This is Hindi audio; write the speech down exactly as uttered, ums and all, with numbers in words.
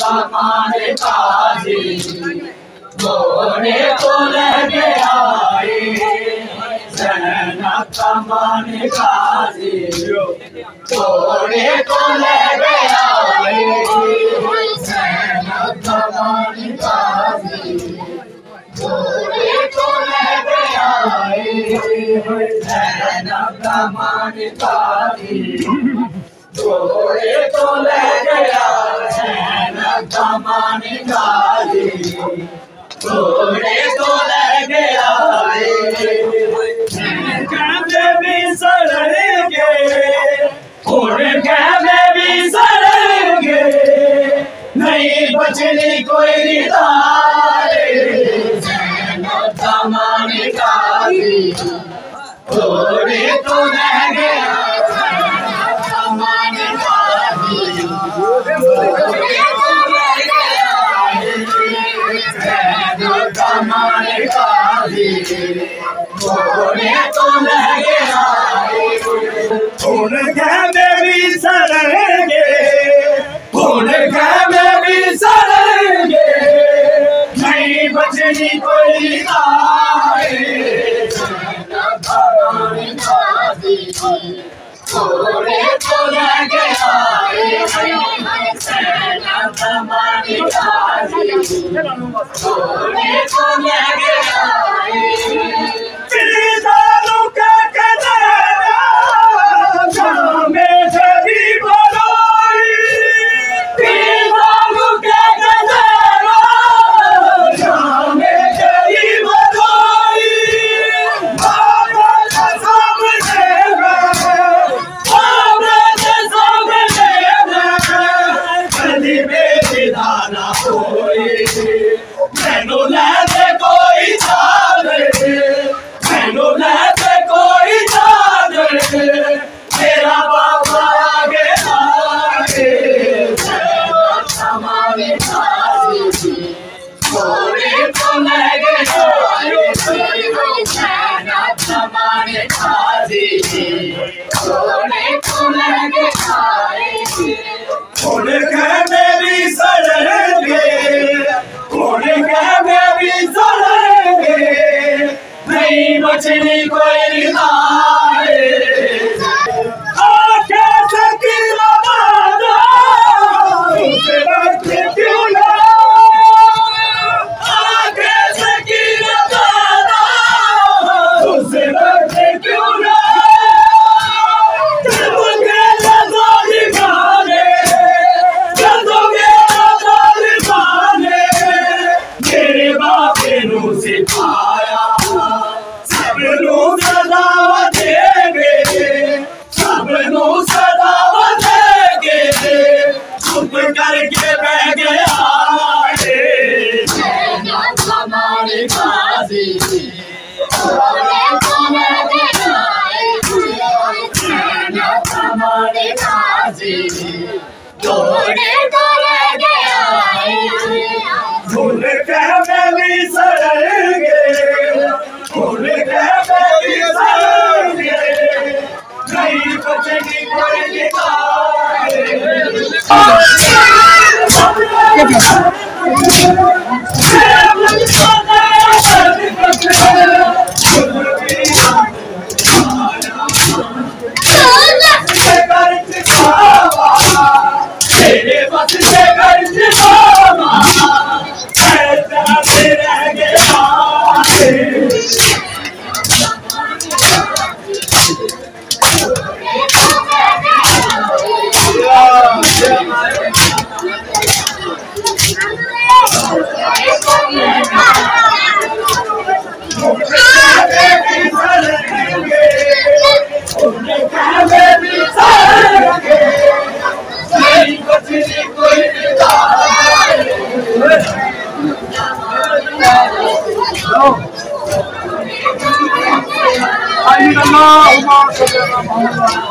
कमान काजी घोड़े को लगे आए सेना कमान काजी घोड़े को लगे आए सेना कमान काजी घोड़े को लगे आए सेना कमान काजी घोड़े को ले गया सेना कमान काजी घोड़े को ले गया कहते भी सड़ेंगे उनके में भी सड़ेंगे नहीं बचनी कोई रिदारे सेना कमान काजी घोड़े को ले गया कमान काजी घोड़े को लगे आए उनके में भी सड़ेंगे उनके में भी सड़ेंगे नहीं बचनी कोई आए कमान काजी घोड़े को लगे आए सेना कमान काजी घोड़े को लगे आए दारू का कनारा में सभी बड़ोई दारू का कनारा में सभी बड़ोई बाबा सामने दाना कोई मैनू लैते कोई चादर मैनू लैते कोई चादर मेरा बाबा आगे आगे कमान काजी घोड़े को लगे आए सेना कमान काजी घोड़े को लगे आए उनके में भी सड़ेंगे उनके में भी सड़ेंगे नहीं बचनी कोई रिदारे आके सकीना दादा उसे बच्चे क्यों ना आके सकीना दादा उसे बच्चे क्यों ना सिखाया सबनू सदावा देंगे सबनू सदावा देंगे चुप करके बह गया सेना कमान काजी घोड़े को लगे आए सेना कमान काजी घोड़े को लगे आए उनके में भी सड़ेंगे उनके में भी सड़ेंगे नहीं बचेगी कोई तेरे बस से कर मामा रह गया Allahumma salli ala Muhammad